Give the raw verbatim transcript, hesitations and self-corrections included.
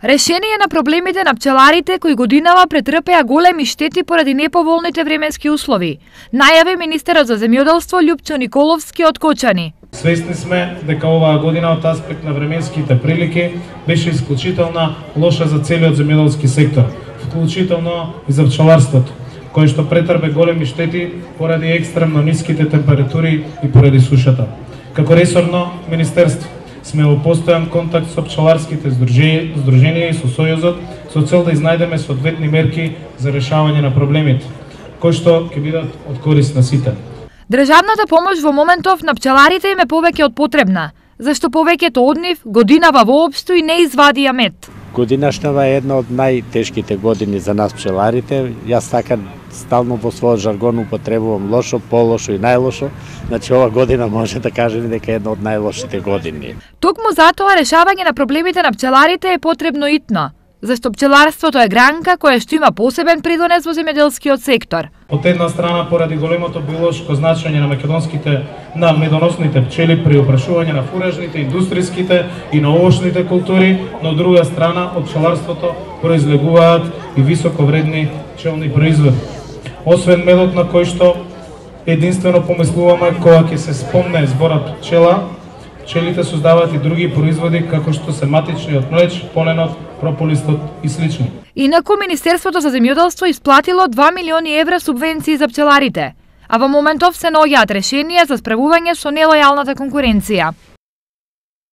Решение на проблемите на пчеларите кои годинава претрпеа големи штети поради неповолните временски услови, најави министерот за земјоделство Љупчо Николовски од Кочани. Свесни сме дека оваа година од аспект на временските прилики беше исклучително лоша за целиот земјоделски сектор, вклучително и за пчеларството, кој што претрпе големи штети поради екстремно ниските температури и поради сушата. Како ресорно министерство сме во постојан контакт со пчеларските здруженија и со Сојузот со цел да изнајдеме соодветни мерки за решавање на проблемите, кои што ќе бидат од корист на сите. Државната помош во моментов на пчеларите им е повеќе од потребна, зашто повеќето од нив годинава воопшто и не извадија мед. Годинашнава е една од најтешките години за нас пчеларите. Јас така стално во својот жаргон употребувам лошо, полошо и најлошо. Значи ова година може да кажеме дека е една од најлошите години. Токму затоа решавање на проблемите на пчеларите е потребно итно, зашто пчеларството е гранка која што има посебен придонес во земјоделскиот сектор. Од една страна поради големото биолошко значење на македонските на медоносните пчели при опрашување на фуражните, индустријските и наовошните култури, но од друга страна од пчеларството произлегуваат и високовредни пчелни производи. Освен медот на кој што единствено помислуваме кога ќе се спомне зборот пчела, пчелите создаваат и други производи како што се матичниот млеч, поленот, прополистот и слични. Инаку Министерството за земјоделство исплатило два милиони евра субвенции за пчеларите, а во моментов се наоѓаат решенија за справување со нелојалната конкуренција.